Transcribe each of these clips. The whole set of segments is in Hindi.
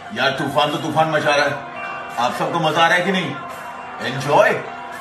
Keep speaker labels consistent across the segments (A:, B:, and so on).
A: यार तूफान तो तूफान मचा रहा है। आप सबको मजा आ रहा है कि नहीं? एंजॉय।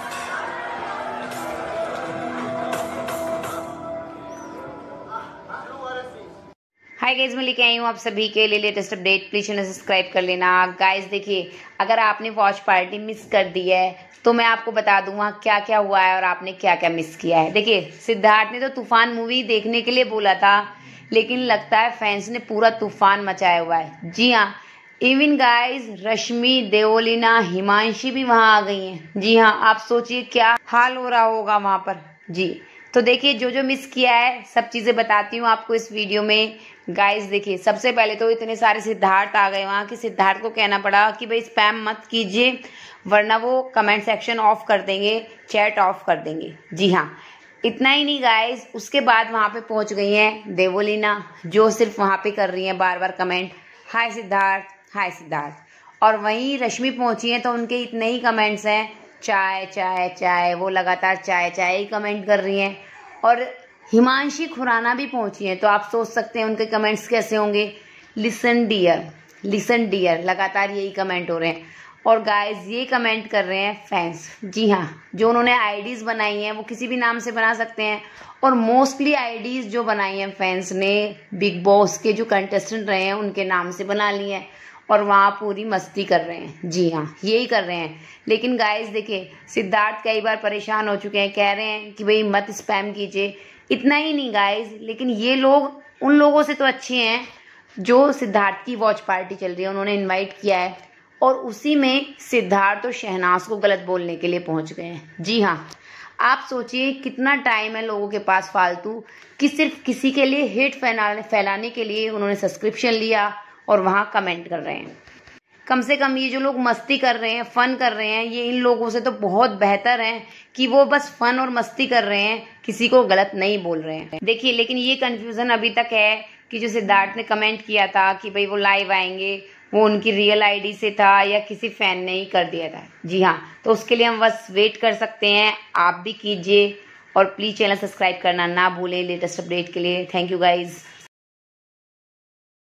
B: हाय गाइस, मैं लेके आई हूँ आप सभी के लिए latest update. Please channel subscribe कर लेना। गाइस देखिए, अगर आपने वॉच पार्टी मिस कर दी है तो मैं आपको बता दूंगा क्या क्या हुआ है और आपने क्या क्या मिस किया है। देखिए, सिद्धार्थ ने तो तूफान मूवी देखने के लिए बोला था, लेकिन लगता है फैंस ने पूरा तूफान मचाया हुआ है। जी हाँ, इवन गाइस रश्मि, देवोलीना, हिमांशी भी वहां आ गई हैं। जी हाँ, आप सोचिए क्या हाल हो रहा होगा वहां पर। जी तो देखिए, जो जो मिस किया है सब चीजें बताती हूँ आपको इस वीडियो में। गाइस देखिए, सबसे पहले तो इतने सारे सिद्धार्थ आ गए वहां कि सिद्धार्थ को कहना पड़ा कि भाई स्पैम मत कीजिए, वरना वो कमेंट सेक्शन ऑफ कर देंगे, चैट ऑफ कर देंगे। जी हाँ, इतना ही नहीं गाइस, उसके बाद वहां पे पहुंच गई हैं देवोलीना, जो सिर्फ वहां पे कर रही हैं बार बार comment, hi Siddharth, hi Siddharth. और वहीं रश्मि पहुंची है तो उनके इतने ही कमेंट्स हैं, चाय चाय चाय, वो लगातार चाय चाय ही कमेंट कर रही हैं। और हिमांशी खुराना भी पहुंची है तो आप सोच सकते हैं उनके कमेंट्स कैसे होंगे, लिसन डियर, लिसन डियर, लगातार यही कमेंट हो रहे हैं। और गाइस ये कमेंट कर रहे हैं फैंस। जी हाँ, जो उन्होंने आईडीज बनाई हैं वो किसी भी नाम से बना सकते हैं, और मोस्टली आईडीज जो बनाई हैं फैंस ने बिग बॉस के जो कंटेस्टेंट रहे हैं उनके नाम से बना ली हैं, और वहाँ पूरी मस्ती कर रहे हैं। जी हाँ, यही कर रहे हैं। लेकिन गाइस देखिए, सिद्धार्थ कई बार परेशान हो चुके हैं, कह रहे हैं कि भाई मत स्पैम कीजिए। इतना ही नहीं गाइस, लेकिन ये लोग उन लोगों से तो अच्छे हैं जो सिद्धार्थ की वॉच पार्टी चल रही है उन्होंने इनवाइट किया है, और उसी में सिद्धार्थ और शहनाज को गलत बोलने के लिए पहुंच गए हैं। जी हाँ, आप सोचिए कितना टाइम है लोगों के पास फालतू कि सिर्फ किसी के लिए हेट फैलाने के लिए उन्होंने सब्सक्रिप्शन लिया और वहां कमेंट कर रहे हैं। कम से कम ये जो लोग मस्ती कर रहे हैं, फन कर रहे हैं, ये इन लोगों से तो बहुत बेहतर है कि वो बस फन और मस्ती कर रहे हैं, किसी को गलत नहीं बोल रहे हैं। देखिए, लेकिन ये कंफ्यूजन अभी तक है कि जो सिद्धार्थ ने कमेंट किया था कि भाई वो लाइव आएंगे, वो उनकी रियल आईडी से था या किसी फैन ने ही कर दिया था। जी हाँ, तो उसके लिए हम बस वेट कर सकते हैं, आप भी कीजिए। और प्लीज चैनल सब्सक्राइब करना ना भूलें लेटेस्ट अपडेट के लिए। Thank you guys.